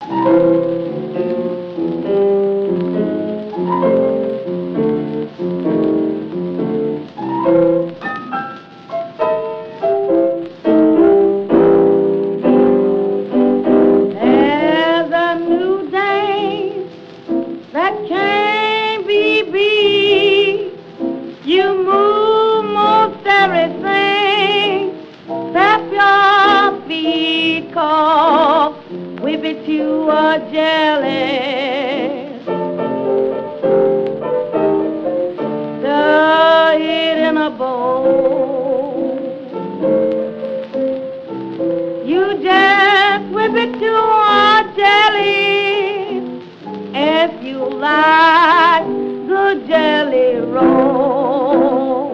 There's a new day that can't be beat. You move most everything that your feet call. Whip it to a jelly. Stir it in a bowl. You just whip it to a jelly. If you like good jelly roll.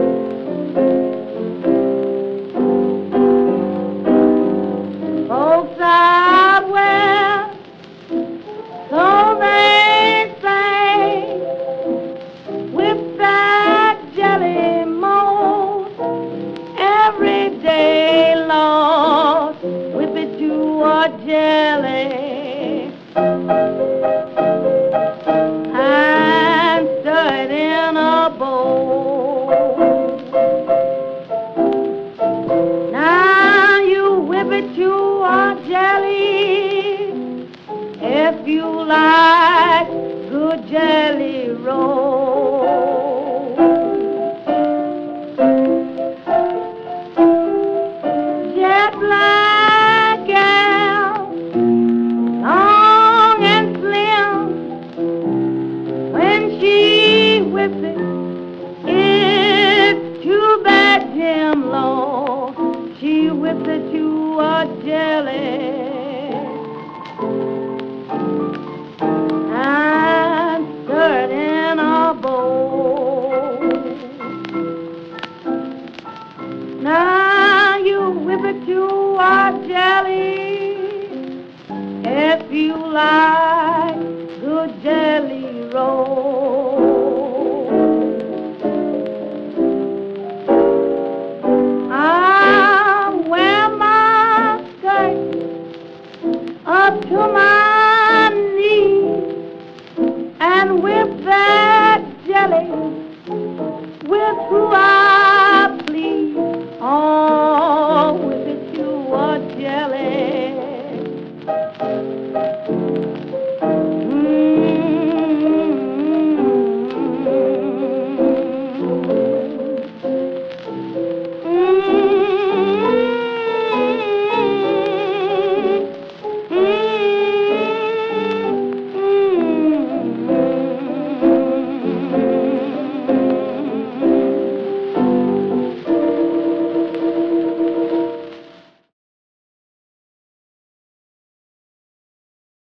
Folks out west, so they say, whip that jelly mold every day, Lord. Whip it to a jelly. And stir it in a bowl. Now you whip it to a jelly. If you like good jelly roll. Jet black gal, long and slim. When she whips it, it's too bad, Jim, Lord. She whips it to a jelly. And stir it in a bowl. Now you whip it to a jelly. If you like good jelly roll. I wear my skirt up to my knees and whip that jelly with who I